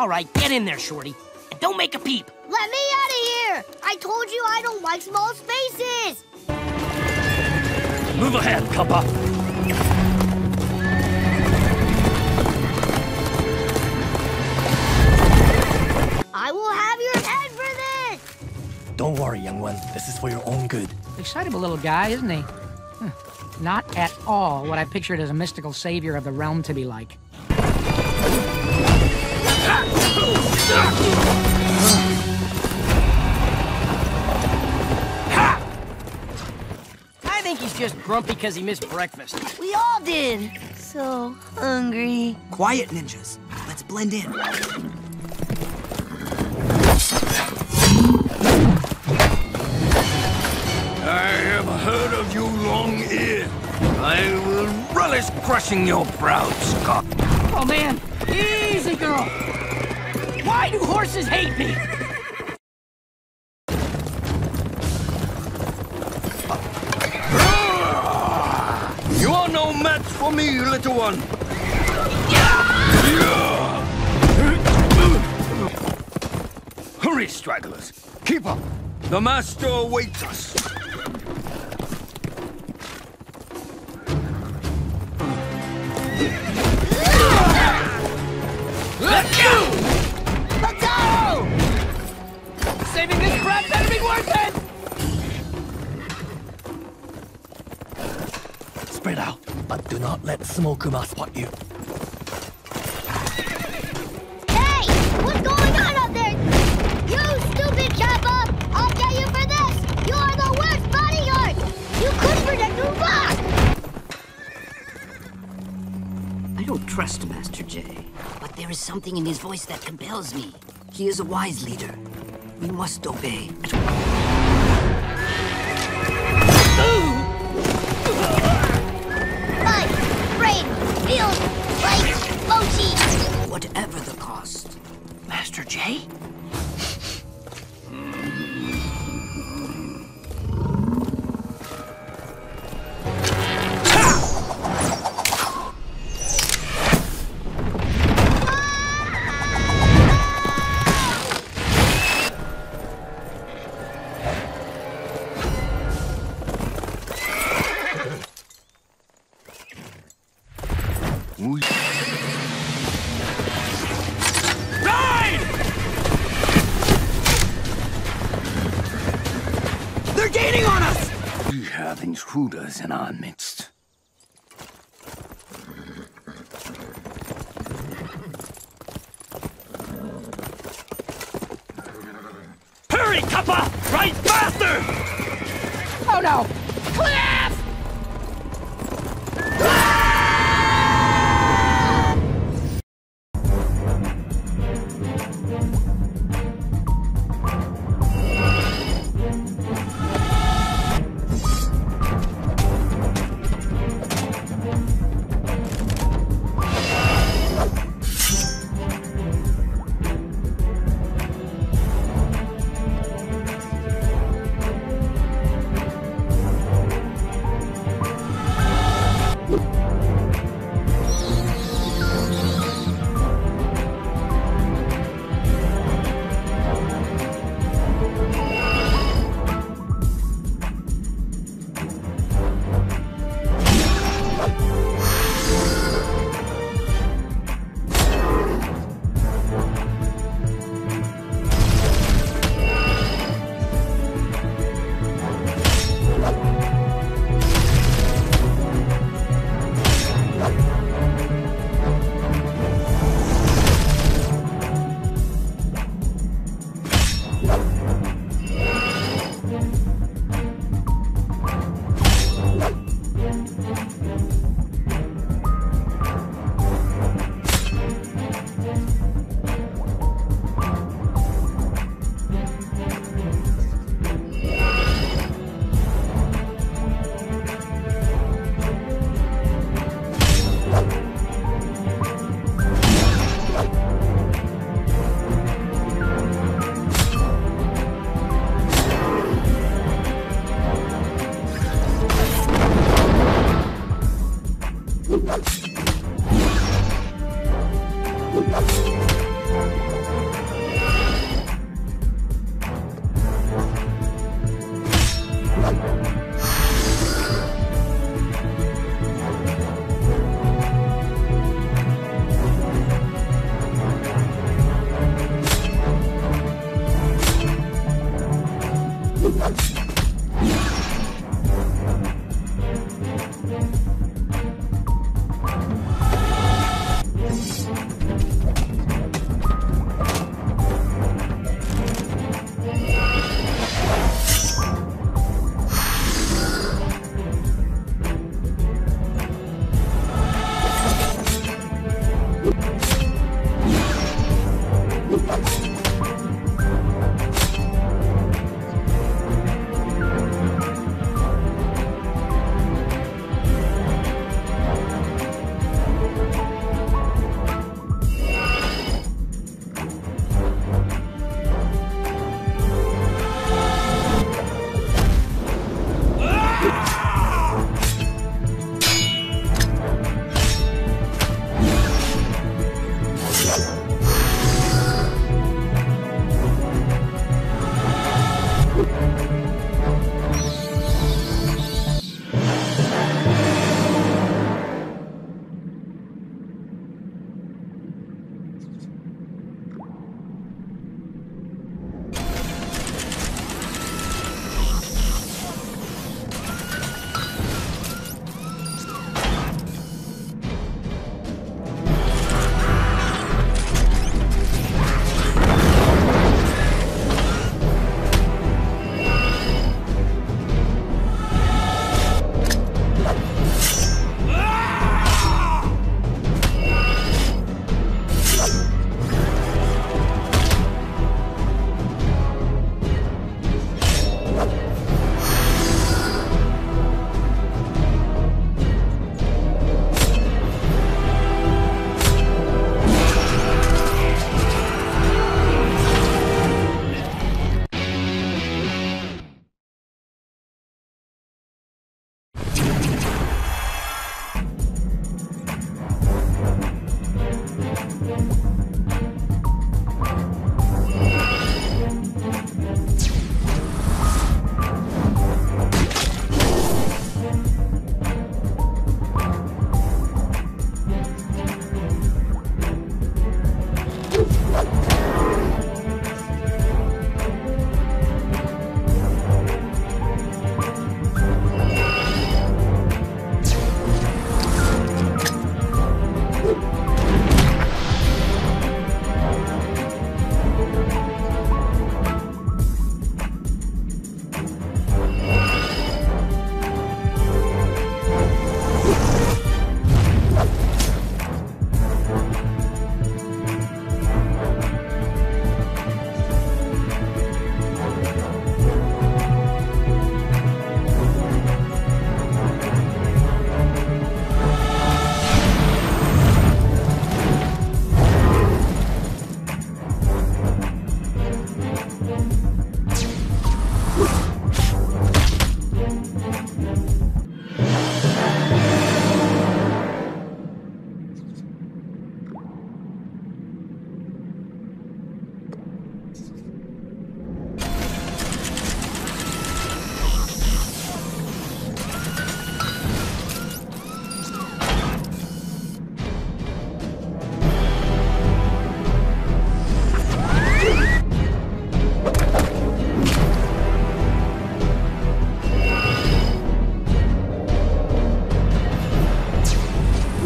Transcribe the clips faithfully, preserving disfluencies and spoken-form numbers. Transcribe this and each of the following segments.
All right, get in there, Shorty. And don't make a peep. Let me out of here! I told you I don't like small spaces! Move ahead, Kappa. I will have your head for this! Don't worry, young one. This is for your own good. Excitable little guy, isn't he? Huh. Not at all what I pictured as a mystical savior of the realm to be like. I think he's just grumpy because he missed breakfast. We all did. So hungry. Quiet, ninjas. Let's blend in. I have heard of you, long-eared. I will relish crushing your proud skull. Oh, man. Easy, girl. Why do horses hate me? You are no match for me, little one. Hurry, stragglers. Keep up. The master awaits us. Let's go! Let's go! Saving this breath better be worth it! Spread out, but do not let Smokuma spot you. Hey! What's going on up there? You stupid Kappa! I'll get you for this! You are the worst bodyguard! You couldn't protect Uba! I don't trust Master J, but there is something in his voice that compels me. He is a wise leader. We must obey. Light, brain, field, light, mochi! Whatever the cost. Master J? They're gaining on us! We have intruders in our midst. Hurry, Kappa! Right faster! Oh no! Cliff!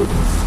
Woo!